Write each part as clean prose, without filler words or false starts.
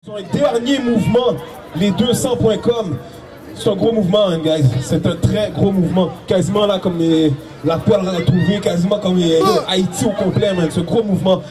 Son dernier mouvement, les 200.com, c'est un gros mouvement, hein, guys. C'est un très gros mouvement. Quasiment là, comme la perle retrouvée, quasiment comme Haïti au complet, man. C'est un gros mouvement.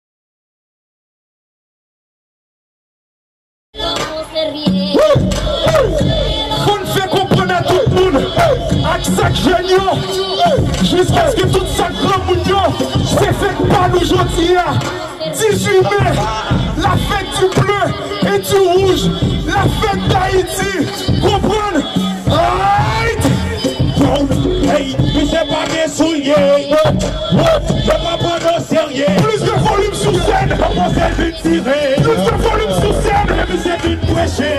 On fait comprendre à tout le monde, à chaque génial, jusqu'à ce que tout ça grand mounion, c'est fait par nous aujourd'hui. 18 mai, la fête du bleu et du rouge, la fête d'Haïti, comprenez? Hey, mais c'est pas des souliers. Je vais pas prendre au sérieux. Plus de volume sur scène. Comment c'est une tirée? Plus de volume sur scène. Mais c'est une prêchée.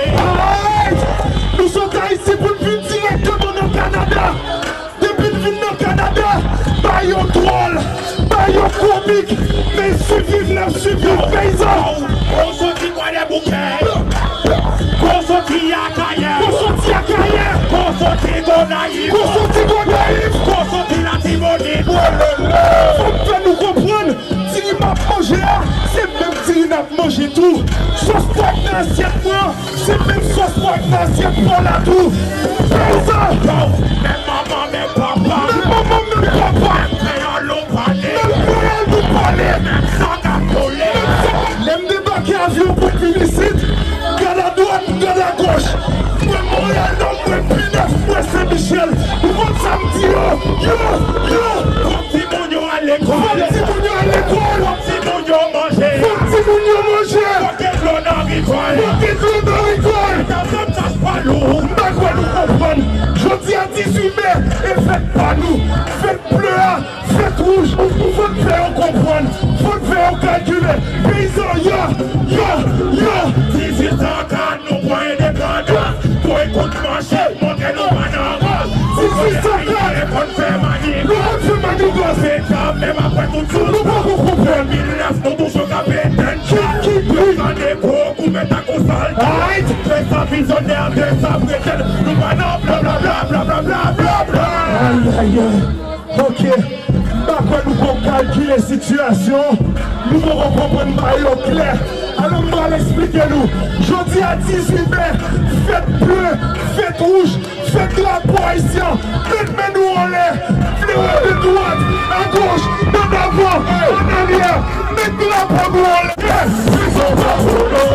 Nous sommes ici pour le but directement au Canada. Depuis le film au Canada, baillon drôle, baillon comique, mais suivez le paysan. On sortit quoi les bouquets? On sortit à Cahiers. On sortit à Cahiers. On sortit Gonaïve. On sortit Gonaïve. On sortit la Timonide. Faut bien nous comprendre. Tiri m'a mangé là, c'est même Tiri n'a mangé tout. Sauce poigne dans l'assiette moi, c'est même sauce poigne dans l'assiette pour la tout. Paysan. Même maman, même papa. Même maman, même papa. Même créole nous parler. Même créole nous parler. Même sang à coller. Même débarquer avion pour Félicite. Gars la droite, gars la gauche. Moi Montréal, non, moi Pinef, moi Saint-Michel. Nous vont samedi, yo. Petit mounio à l'école. Petit mounio à l'école. Petit mounio manger. Petit mounio manger. Pocket l'on a rigole. Pocket l'on a rigole. Ça me tâche pas lourd. Pas quoi nous comprendre. Jeudi à 18 mai, et faites pas nous. Faites bleu, faites rouge. Faut te faire comprendre. Faut te faire calculer. Paysan, yo. 18 ans quand nous voyons des grandes. Pour écouter marcher, montrer nos bananes. 18 ans quand on fait manie. nous on fait manie. C'est quand même après tout ça. Nous pas vous comprendre. 2009, nous touchons qu'à péter. Qui brille. On est beaucoup, mais t'as qu'on s'en Arrête. Fais ça visionnaire, fais ça prétend. Nous bananes, blablabla. Aïe. Ok. Pas quoi nous pour calculer la situation. Nous devons comprendre maillot clair. Alors nous allons expliquer nous. Jeudi à 18 mai, fête bleue, fête rouge, fête drapeau haïtien. Mettez-nous en l'air. Fléau de droite, à gauche, de devant, en arrière. Mettez la drapeau en l'air. Ils sont pas pour nous.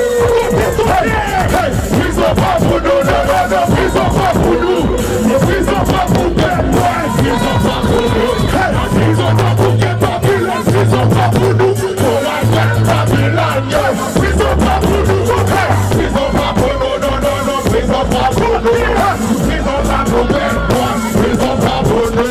Ils sont pas pour nous. Ils sont pas pour nous. Ils sont pas pour perdre. Ils sont pas pour nous. Ils sont pas pour que Babylone. Ils sont pas pour nous. Pour la fête Babylone. Ils sont pas pour nous. Ils sont pas pour nous. Non. Ils sont pas pour nous. Ils sont pas pour perdre. Ils sont pas pour nous.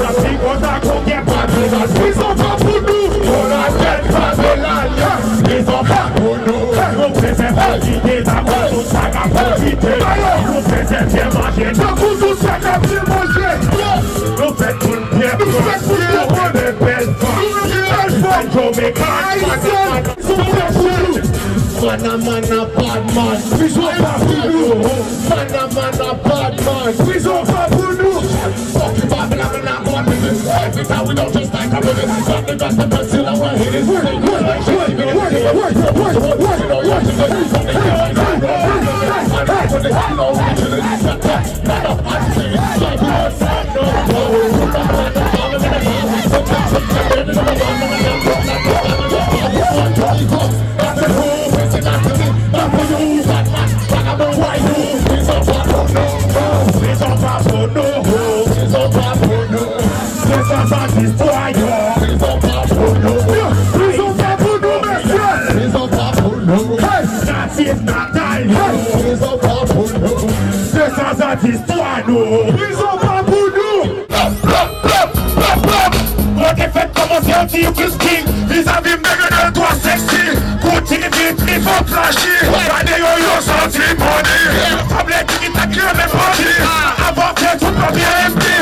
Ils sont pas pour nous. Pour la fête Babylone. Ils sont pas pour nous. Nous faisons profiter d'avoir tout ça qu'à profiter. Nous faisons bien manger. Nous tout ça qu'à bien manger. Nous faisons tout bien. Nous faisons tout bien. On est belle femme. Mana bad man. Ils ont pas pour nous. Mana bad man. Ils ont pas pour nous. Fuck you, Babylon, and I'm going to this. Every time we don't just like a minute. Something got the best till I want to hit it. Ils ont pas pour nous. Ok, faites commencer un petit King. Vis-à-vis de toi sexy. Continue vite, il faut flasher. Regardez yo senti money. Tablette qui t'a créé mes produits. Avant que tout soit bien empty.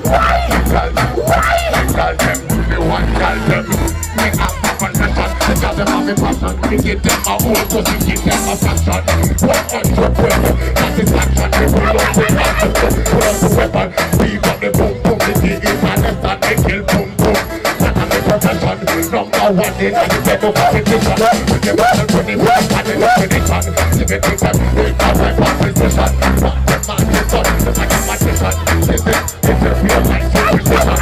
Girl them, them have a passion. We give them a own, cause we give them a faction. 100% satisfaction. We will up with us. Put up the weapon. We got the boom boom. The thing is honest and they kill boom boom. That is the profession. Number one in the bed of competition. With the battle 25 and the definition. Living things that we got right position. Not the man is done. It's like a magician. It's a real life situation.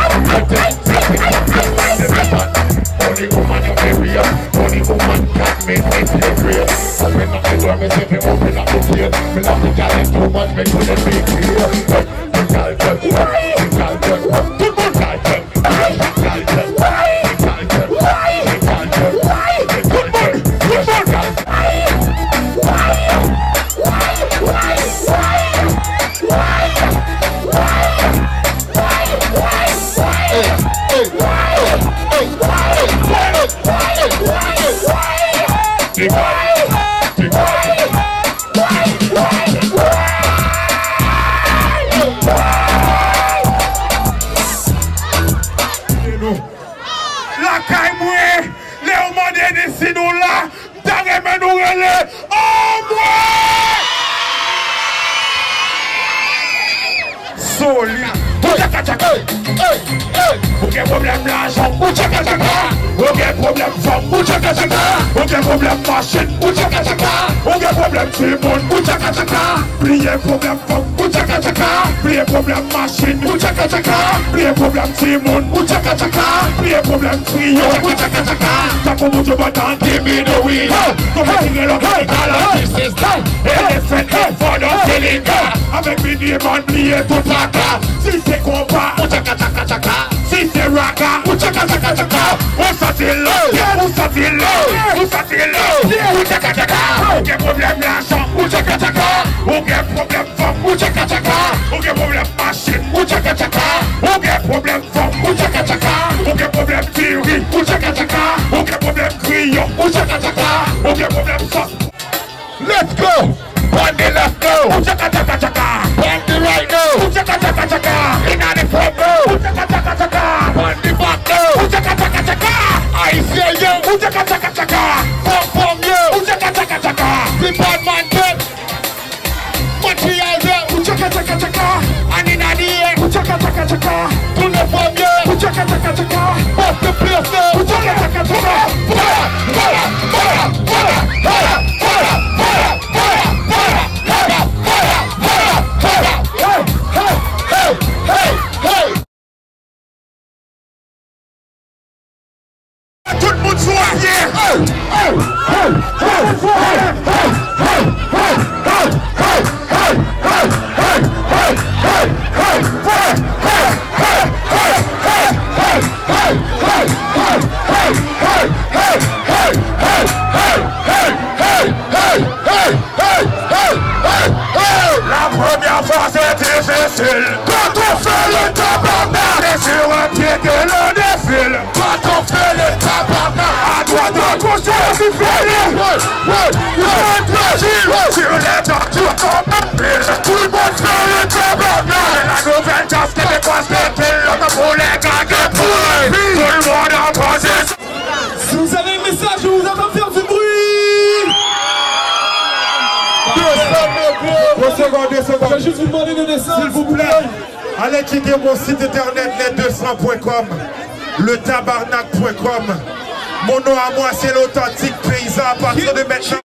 Only woman you may real. Only woman can make me feel real. So when I do me say me open up the field. Me love the talent too much, me couldn't be clear. The culture, the culture, the culture, la caille les hommes des nous là, dans nous relais, oh moi! Solide. Aucun problème l'argent, aucun problème femme, aucun problème machine, aucun problème tout le monde, plier problème femme, plier problème machine, plier problème tout le monde, plier problème trio, t'as pour vous battre des minutes, oui, comme tirer le capital, et les fêtes for the feeling, avec minimum plier toute la carte, si c'est combat, si c'est raka, on s'attire là, aucun problème l'argent, aucun problème femme, aucun problème machine, aucun problème femme, aucun problème théorie, aucun problème crayon, aucun problème sauce. Let's go! On the left go! On the right go! In the front go! On the back go! I say you! From you! The bad man dead! Material dead! And in the air! To the from you! Off the place now! Tout le monde soit la première fois c'est difficile. Quand on fait le tabarnak, c'est sur un pied que l'on défile. Quand on fait le tabarnak, à droite à gauche c'est difficile. Sur les tortures comme un pile, tout le monde fait le tabarnak. La nouvelle danse québécoise c'est l'autre pour les gars de poules. Tout le monde en transition. Si vous avez un message, je vous entends faire du bruit. 2 secondes. Je vais juste vous demander de descendre. S'il vous plaît, allez checker mon site internet net200.com, letabarnak.com. Mon nom à moi c'est l'authentique paysan à partir de maintenant.